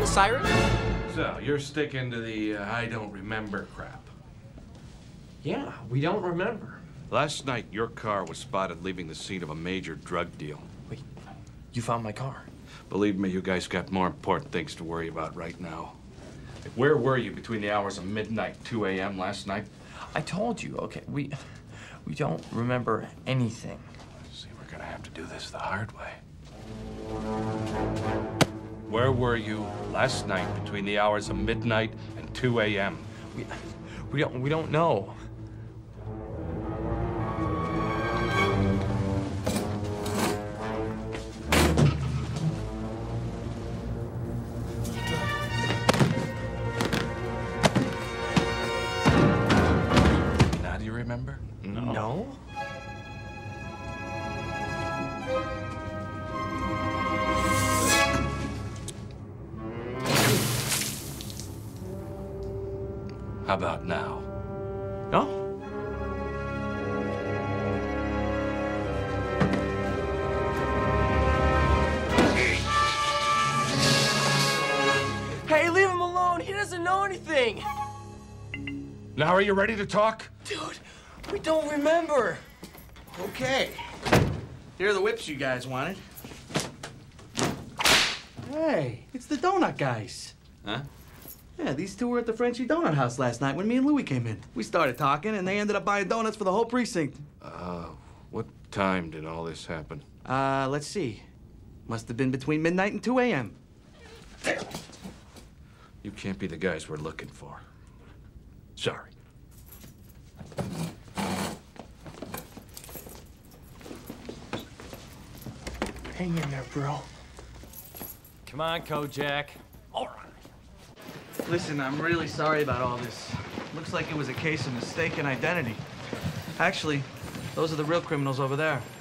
the siren? So, you're sticking to the I don't remember crap. Yeah, we don't remember. Last night, your car was spotted leaving the scene of a major drug deal. Wait, you found my car? Believe me, you guys got more important things to worry about right now. Where were you between the hours of midnight, 2 a.m. last night? I told you, okay, we don't remember anything. See, we're gonna have to do this the hard way. Where were you last night between the hours of midnight and 2 a.m.? We don't know. Now do you remember? No? How about now? No? Hey, leave him alone. He doesn't know anything. Now are you ready to talk? Dude, we don't remember. Okay. Here are the whips you guys wanted. Hey, it's the donut guys. Huh? Yeah, these two were at the Frenchy Donut House last night when me and Louie came in. We started talking, and they ended up buying donuts for the whole precinct. What time did all this happen? Let's see. Must have been between midnight and 2 a.m. You can't be the guys we're looking for. Sorry. Hang in there, bro. Come on, Kojak. All right. Listen, I'm really sorry about all this. Looks like it was a case of mistaken identity. Actually, those are the real criminals over there.